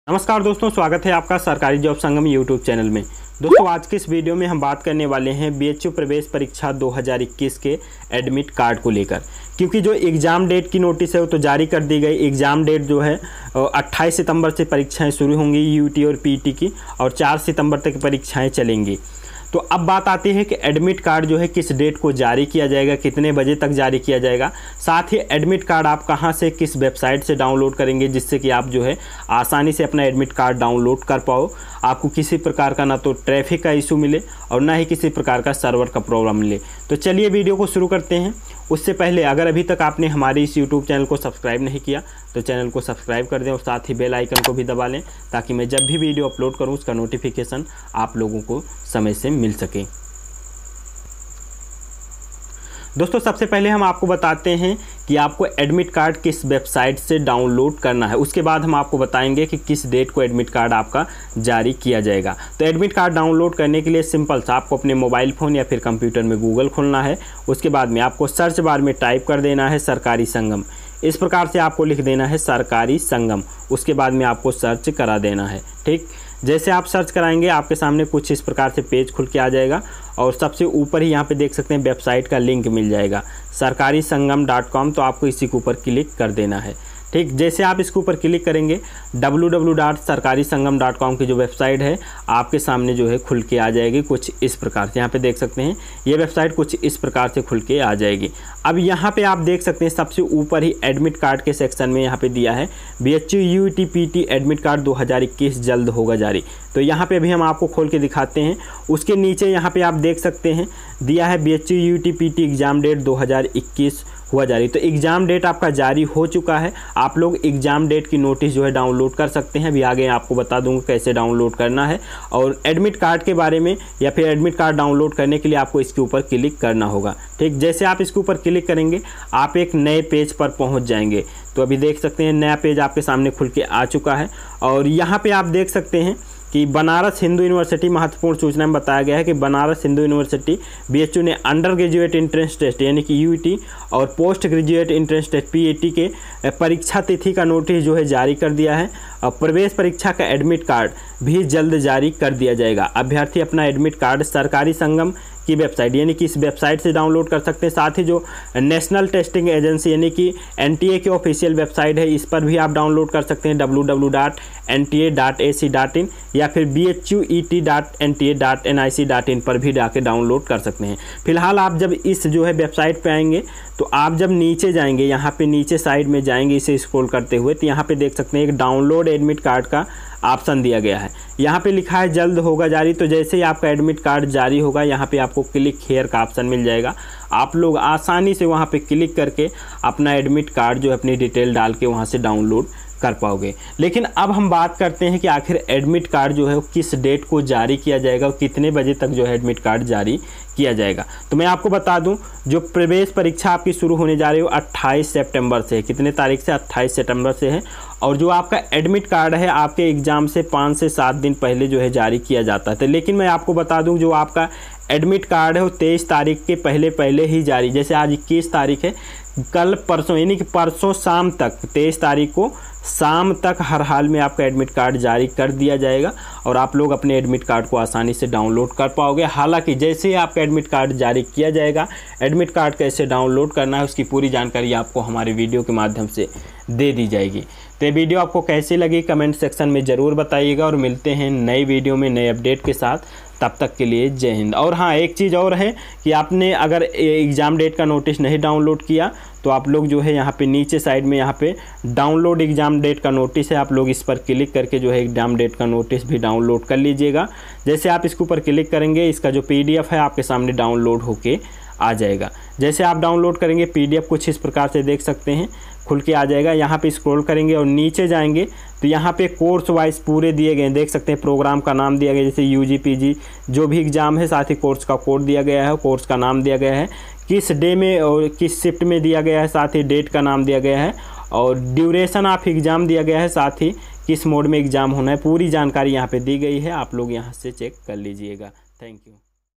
नमस्कार दोस्तों, स्वागत है आपका सरकारी जॉब संगम यूट्यूब चैनल में। दोस्तों आज के इस वीडियो में हम बात करने वाले हैं बीएचयू प्रवेश परीक्षा 2021 के एडमिट कार्ड को लेकर, क्योंकि जो एग्ज़ाम डेट की नोटिस है वो तो जारी कर दी गई। एग्ज़ाम डेट जो है 28 सितंबर से परीक्षाएं शुरू होंगी यूटी और पीटी की, और 4 सितंबर तक परीक्षाएं चलेंगी। तो अब बात आती है कि एडमिट कार्ड जो है किस डेट को जारी किया जाएगा, कितने बजे तक जारी किया जाएगा, साथ ही एडमिट कार्ड आप कहां से किस वेबसाइट से डाउनलोड करेंगे जिससे कि आप जो है आसानी से अपना एडमिट कार्ड डाउनलोड कर पाओ, आपको किसी प्रकार का ना तो ट्रैफिक का इशू मिले और ना ही किसी प्रकार का सर्वर का प्रॉब्लम मिले। तो चलिए वीडियो को शुरू करते हैं। उससे पहले अगर अभी तक आपने हमारे इस यूट्यूब चैनल को सब्सक्राइब नहीं किया तो चैनल को सब्सक्राइब कर दें और साथ ही बेल आइकन को भी दबा लें, ताकि मैं जब भी वीडियो अपलोड करूं उसका नोटिफिकेशन आप लोगों को समय से मिल सके। दोस्तों सबसे पहले हम आपको बताते हैं कि आपको एडमिट कार्ड किस वेबसाइट से डाउनलोड करना है। उसके बाद हम आपको बताएंगे कि किस डेट को एडमिट कार्ड आपका जारी किया जाएगा। तो एडमिट कार्ड डाउनलोड करने के लिए सिंपल सा आपको अपने मोबाइल फ़ोन या फिर कंप्यूटर में गूगल खोलना है। उसके बाद में आपको सर्च बार में टाइप कर देना है सरकारी संगम। इस प्रकार से आपको लिख देना है सरकारी संगम। उसके बाद में आपको सर्च करा देना है। ठीक, जैसे आप सर्च कराएंगे आपके सामने कुछ इस प्रकार से पेज खुल के आ जाएगा, और सबसे ऊपर ही यहाँ पे देख सकते हैं वेबसाइट का लिंक मिल जाएगा sarkarisangam.com। तो आपको इसी के ऊपर क्लिक कर देना है। ठीक, जैसे आप इसके ऊपर क्लिक करेंगे www.sarkarisangam.com की जो वेबसाइट है आपके सामने जो है खुल के आ जाएगी कुछ इस प्रकार से। यहाँ पे देख सकते हैं ये वेबसाइट कुछ इस प्रकार से खुल के आ जाएगी। अब यहाँ पे आप देख सकते हैं सबसे ऊपर ही एडमिट कार्ड के सेक्शन में यहाँ पे दिया है BHU UET PET admit card 2021 जल्द होगा जारी। तो यहाँ पे अभी हम आपको खोल के दिखाते हैं। उसके नीचे यहाँ पे आप देख सकते हैं दिया है BHU UET PET exam date 2021 हुआ जारी। तो एग्ज़ाम डेट आपका जारी हो चुका है। आप लोग एग्ज़ाम डेट की नोटिस जो है डाउनलोड कर सकते हैं। अभी आगे आपको बता दूंगा कैसे डाउनलोड करना है, और एडमिट कार्ड के बारे में या फिर एडमिट कार्ड डाउनलोड करने के लिए आपको इसके ऊपर क्लिक करना होगा। ठीक, जैसे आप इसके ऊपर क्लिक करेंगे आप एक नए पेज पर पहुँच जाएंगे। तो अभी देख सकते हैं नया पेज आपके सामने खुल के आ चुका है, और यहाँ पर आप देख सकते हैं कि बनारस हिंदू यूनिवर्सिटी महत्वपूर्ण सूचना में बताया गया है कि बनारस हिंदू यूनिवर्सिटी बीएचयू ने अंडर ग्रेजुएट एंट्रेंस टेस्ट यानी कि यूटी और post graduate entrance test PET के परीक्षा तिथि का नोटिस जो है जारी कर दिया है, और प्रवेश परीक्षा का एडमिट कार्ड भी जल्द जारी कर दिया जाएगा। अभ्यर्थी अपना एडमिट कार्ड सरकारी संगम की वेबसाइट यानी कि इस वेबसाइट से डाउनलोड कर सकते हैं। साथ ही जो नेशनल टेस्टिंग एजेंसी यानी कि एनटीए की ऑफिशियल वेबसाइट है इस पर भी आप डाउनलोड कर सकते हैं www.nta.ac.in या फिर bhuet.nta.nic.in पर भी जाके डाउनलोड कर सकते हैं। फिलहाल आप जब इस जो है वेबसाइट पे आएंगे तो आप जब नीचे जाएंगे, यहाँ पे नीचे साइड में जाएंगे इसे स्क्रॉल करते हुए, तो यहाँ पे देख सकते हैं एक डाउनलोड एडमिट कार्ड का ऑप्शन दिया गया है। यहाँ पे लिखा है जल्द होगा जारी। तो जैसे ही आपका एडमिट कार्ड जारी होगा यहाँ पे आपको क्लिक हियर का ऑप्शन मिल जाएगा। आप लोग आसानी से वहाँ पे क्लिक करके अपना एडमिट कार्ड जो है अपनी डिटेल डाल के वहाँ से डाउनलोड कर पाओगे। लेकिन अब हम बात करते हैं कि आखिर एडमिट कार्ड जो है वो किस डेट को जारी किया जाएगा और कितने बजे तक जो है एडमिट कार्ड जारी किया जाएगा। तो मैं आपको बता दूं जो प्रवेश परीक्षा आपकी शुरू होने जा रही है 28 सितंबर से है। कितने तारीख से? 28 सितंबर से है। और जो आपका एडमिट कार्ड है आपके एग्ज़ाम से 5 से 7 दिन पहले जो है जारी किया जाता है। तो लेकिन मैं आपको बता दूं जो आपका एडमिट कार्ड है वो 23 तारीख के पहले ही जारी, जैसे आज 21 तारीख है, कल परसों यानी कि परसों शाम तक 23 तारीख को शाम तक हर हाल में आपका एडमिट कार्ड जारी कर दिया जाएगा, और आप लोग अपने एडमिट कार्ड को आसानी से डाउनलोड कर पाओगे। हालांकि जैसे ही आपका एडमिट कार्ड जारी किया जाएगा, एडमिट कार्ड कैसे डाउनलोड करना है उसकी पूरी जानकारी आपको हमारे वीडियो के माध्यम से दे दी जाएगी। तो ये वीडियो आपको कैसी लगी कमेंट सेक्शन में ज़रूर बताइएगा, और मिलते हैं नई वीडियो में नए अपडेट के साथ। तब तक के लिए जय हिंद। और हाँ, एक चीज़ और है कि आपने अगर एग्ज़ाम डेट का नोटिस नहीं डाउनलोड किया तो आप लोग जो है यहाँ पे नीचे साइड में यहाँ पे डाउनलोड एग्ज़ाम डेट का नोटिस है, आप लोग इस पर क्लिक करके जो है एग्ज़ाम डेट का नोटिस भी डाउनलोड कर लीजिएगा। जैसे आप इसके ऊपर क्लिक करेंगे इसका जो PDF है आपके सामने डाउनलोड होके आ जाएगा। जैसे आप डाउनलोड करेंगे PDF कुछ इस प्रकार से देख सकते हैं खुल के आ जाएगा। यहाँ पे स्क्रॉल करेंगे और नीचे जाएंगे तो यहाँ पे कोर्स वाइज पूरे दिए गए हैं, देख सकते हैं। प्रोग्राम का नाम दिया गया जैसे UG PG जो भी एग्ज़ाम है, साथ ही कोर्स का कोड दिया गया है, कोर्स का नाम दिया गया है, किस डे में और किस शिफ्ट में दिया गया है, साथ ही डेट का नाम दिया गया है, और ड्यूरेशन ऑफ एग्ज़ाम दिया गया है, साथ ही किस मोड में एग्ज़ाम होना है। पूरी जानकारी यहाँ पे दी गई है, आप लोग यहाँ से चेक कर लीजिएगा। Thank you.